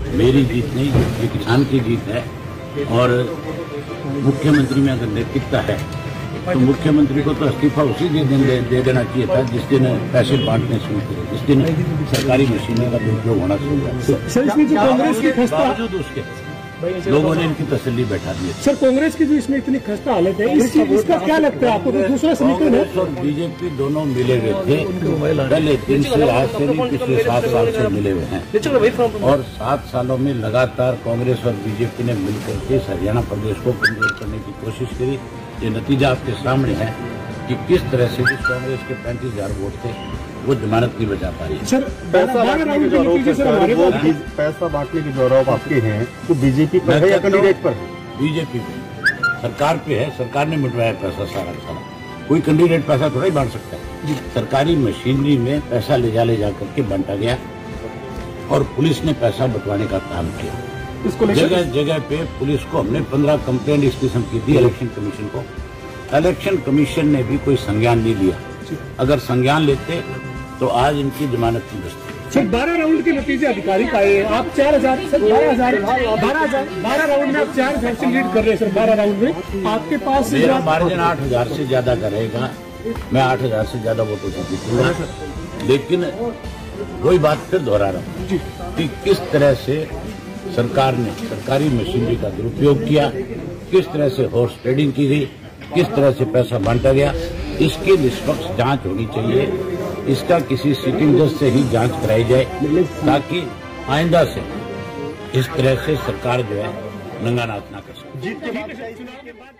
मेरी जीत नहीं, ये किसान की जीत है। और मुख्यमंत्री में अगर नैतिकता है तो मुख्यमंत्री को तो इस्तीफा उसी दिन दे देना चाहिए था जिस दिन पैसे बांटने शुरू किए, जिस दिन सरकारी मशीनों का दुरुपयोग होना शुरू हुआ। बावजूद उसके लोगों ने इनकी तसल्ली बैठा दी। सर, कांग्रेस की जो इसमें इतनी खस्ता हालत है, इसका क्या लगता है आपको? दूसरा समीकरण है। कांग्रेस और बीजेपी दोनों मिले हुए थे पहले 3 से, आज से नहीं, पिछले 7 साल से मिले हुए हैं। और 7 सालों में लगातार कांग्रेस और बीजेपी ने मिलकर के हरियाणा प्रदेश को कमजोर करने की कोशिश करी। ये नतीजा आपके सामने है कि किस तरह से जिस कांग्रेस के 35,000 वोट थे वो जमानत नहीं बचा पा रही। सर, पैसा बांटने के जो आरोप आपके हैं तो बीजेपी पर है या कैंडिडेट पर? बीजेपी पे, सरकार पे है। सरकार ने मिटवाया पैसा सारा सारा। कोई कैंडिडेट पैसा थोड़ा ही बांट सकता है। सरकारी मशीनरी में पैसा ले जा करके बांटा गया और पुलिस ने पैसा बंटवाने का काम किया। जगह जगह पे पुलिस को हमने 15 कंप्लेंट इस किस्म की दी इलेक्शन कमीशन को। इलेक्शन कमीशन ने भी कोई संज्ञान नहीं लिया। अगर संज्ञान लेते तो आज इनकी जमानत नहीं बचती। सर, 12 राउंड के नतीजे आधिकारिक आए। आप 4,000 12 राउंड में आप 4,000 से लीड कर रहे हैं। सर, 12 राउंड में आपके पास मेरा मार्जिन 8,000 से ज्यादा का रहेगा। मैं 8,000 से ज्यादा वोटों से जीतूंगा। लेकिन वही बात फिर दोहरा रहा हूँ कि किस तरह से सरकार ने सरकारी मशीनरी का दुरुपयोग किया, किस तरह से हॉर्स ट्रेडिंग की गई, किस तरह से पैसा बांटा गया, इसकी निष्पक्ष जांच होनी चाहिए। इसका किसी सिटिंग जज से ही जांच कराई जाए ताकि आइंदा से इस तरह से सरकार जो है नंगा नाच ना कर सके।